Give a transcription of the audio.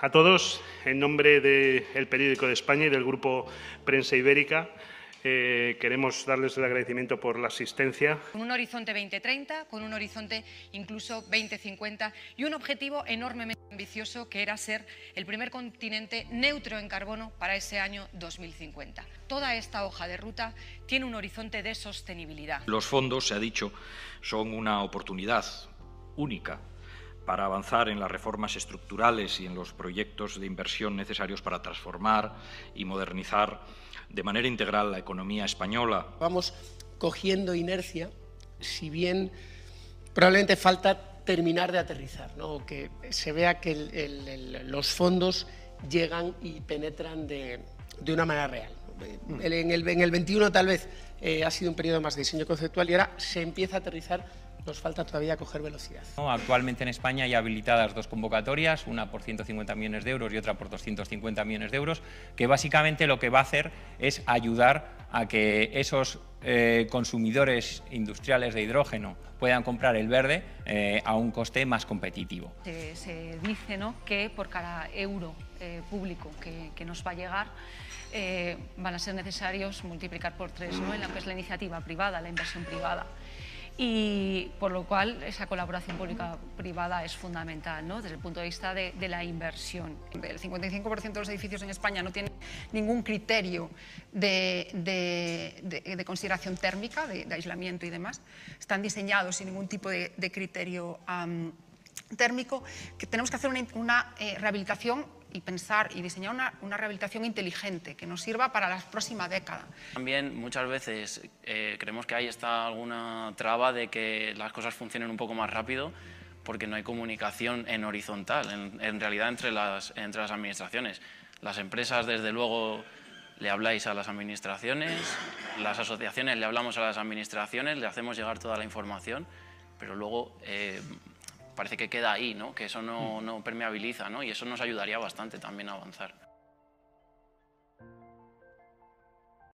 a todos. En nombre del Periódico de España y del Grupo Prensa Ibérica, queremos darles el agradecimiento por la asistencia. Con un horizonte 2030, con un horizonte incluso 2050 y un objetivo enormemente ambicioso que era ser el primer continente neutro en carbono para ese año 2050. Toda esta hoja de ruta tiene un horizonte de sostenibilidad. Los fondos, se ha dicho, son una oportunidad única para avanzar en las reformas estructurales y en los proyectos de inversión necesarios para transformar y modernizar de manera integral la economía española. Vamos cogiendo inercia, si bien probablemente falta terminar de aterrizar, ¿no? Que se vea que los fondos llegan y penetran de una manera real. En el 21 tal vez ha sido un periodo más de diseño conceptual y ahora se empieza a aterrizar. Nos falta todavía coger velocidad. Actualmente en España hay habilitadas dos convocatorias, una por 150 millones de euros y otra por 250 millones de euros, que básicamente lo que va a hacer es ayudar a que esos consumidores industriales de hidrógeno puedan comprar el verde a un coste más competitivo. Se dice, ¿no?, que por cada euro público que nos va a llegar van a ser necesarios multiplicar por 3, ¿no?, en lo que es la iniciativa privada, la inversión privada. Y por lo cual esa colaboración pública-privada es fundamental, ¿no?, desde el punto de vista de la inversión. El 55% de los edificios en España no tienen ningún criterio de consideración térmica, de aislamiento y demás. Están diseñados sin ningún tipo de criterio térmico. Que tenemos que hacer una rehabilitación y pensar y diseñar una rehabilitación inteligente que nos sirva para la próxima década. También muchas veces creemos que ahí está alguna traba de que las cosas funcionen un poco más rápido porque no hay comunicación en horizontal, en realidad entre las administraciones. Las empresas, desde luego, le habláis a las administraciones, las asociaciones le hablamos a las administraciones, le hacemos llegar toda la información, pero luego parece que queda ahí, ¿no?, que eso no permeabiliza, ¿no?, y eso nos ayudaría bastante también a avanzar.